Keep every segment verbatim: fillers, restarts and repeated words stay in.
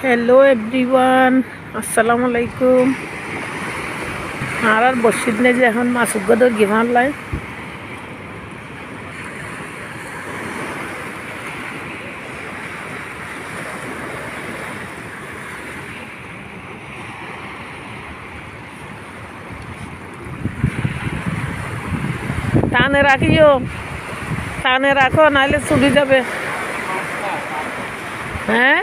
Hello everyone अस्सलामु आलैकुम আর বসিদ নে যে এখন মাছ গদর গিভান লাই টানে রাখিও টানে রাখো নাহলে ছুটি যাবে। হ্যাঁ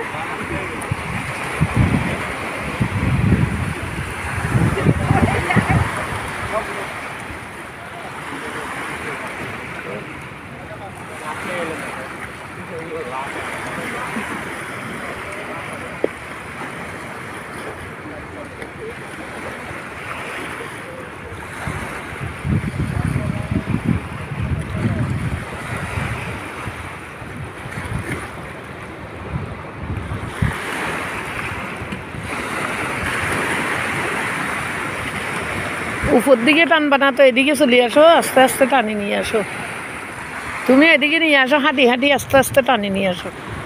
উপর দিকে টানবা না তো এদিকে চলে আসো, আস্তে আস্তে টানি নিয়ে আসো। তুমি এদিকে নিয়ে আসো, হাঁটি হাঁটি আস্তে আস্তে টানি নিয়ে আসো।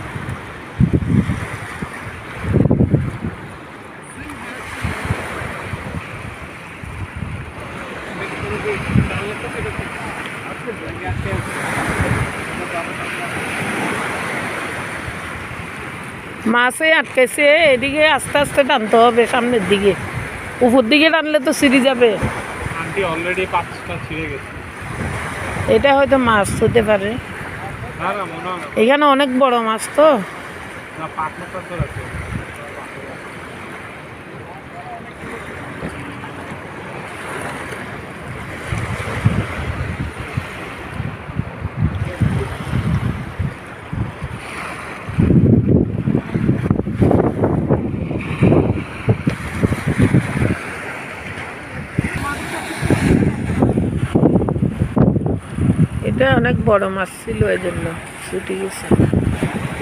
মাছে আটকেছে, এদিকে আস্তে আস্তে টানতে হবে সামনের দিকে। উপর দিকে টানলে তো ছিঁড়ে যাবে। এটা হয়তো মাছ হতে পারে, এখানে অনেক বড় মাছ তো। এটা অনেক বড় মাছ ছিল, এই জন্য ছুটে গেছে।